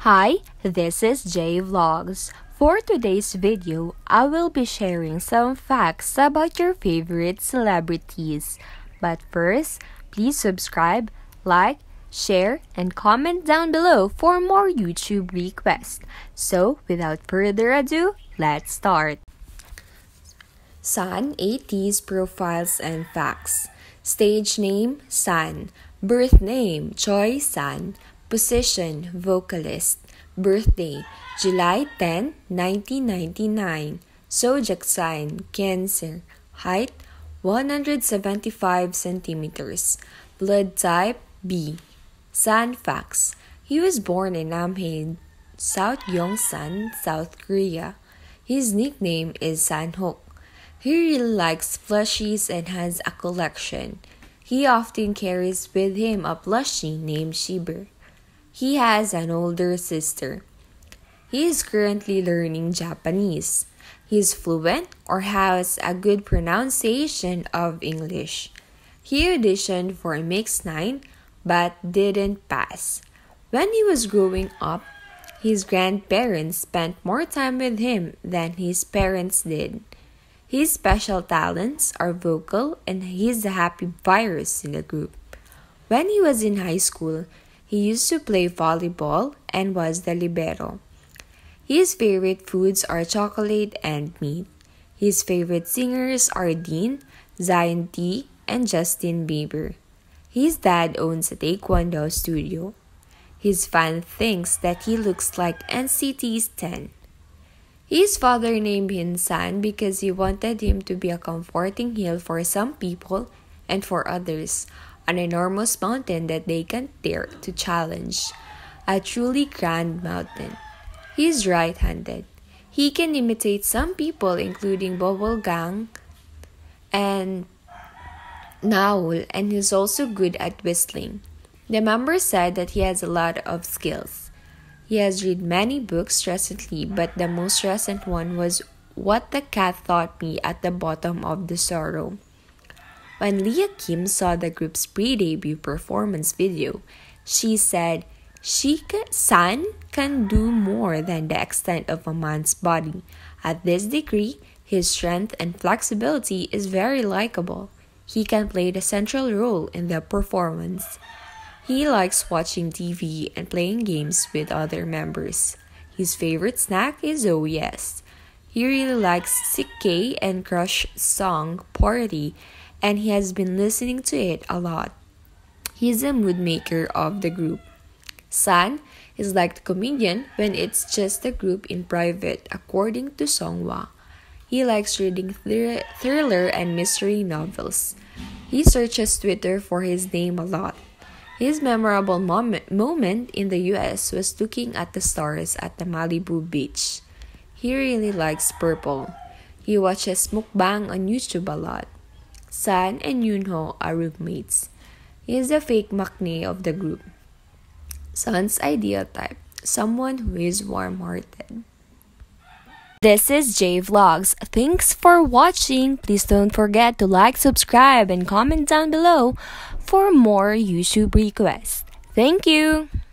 Hi, this is Jay Vlogs. For today's video, I will be sharing some facts about your favorite celebrities. But first, please subscribe, like, share, and comment down below for more YouTube requests. So, without further ado, let's start. San 80s profiles and facts. Stage name, San. Birth name, Choi San. Position, vocalist. Birthday, July 10, 1999. Zodiac sign, Cancer. Height, 175 centimeters. Blood type, B. San facts. He was born in Namhae, South Yongsan, South Korea. His nickname is Sanhok. He really likes plushies and has a collection. He often carries with him a plushie named Shiber. He has an older sister. He is currently learning Japanese. He is fluent or has a good pronunciation of English. He auditioned for Mix 9 but didn't pass. When he was growing up, his grandparents spent more time with him than his parents did. His special talents are vocal and he's the happy virus in the group. When he was in high school, he used to play volleyball and was the libero. His favorite foods are chocolate and meat. His favorite singers are Dean, Zion T, and Justin Bieber. His dad owns a taekwondo studio. His fan thinks that he looks like NCT's 10. His father named him San because he wanted him to be a comforting hill for some people and for others, an enormous mountain that they can dare to challenge, a truly grand mountain. He is right-handed. He can imitate some people including Bobble Gang and Naul, and he's also good at whistling. The members said that he has a lot of skills. He has read many books recently, but the most recent one was What the Cat Taught Me at the Bottom of the Sorrow. When Leah Kim saw the group's pre-debut performance video, she said, San can do more than the extent of a man's body. At this degree, his strength and flexibility is very likable. He can play the central role in the performance. He likes watching TV and playing games with other members. His favorite snack is O's. He really likes CK and Crush song Party, and he has been listening to it a lot. He's a mood maker of the group. San is like the comedian when it's just the group in private, according to Songhwa. He likes reading thriller and mystery novels. He searches Twitter for his name a lot. His memorable moment in the US was looking at the stars at the Malibu beach. He really likes purple. He watches mukbang on YouTube a lot. San and Yunho are roommates. He is the fake maknae of the group. San's ideal type, someone who is warm-hearted. This is Jay Vlogs. Thanks for watching. Please don't forget to like, subscribe, and comment down below for more YouTube requests. Thank you!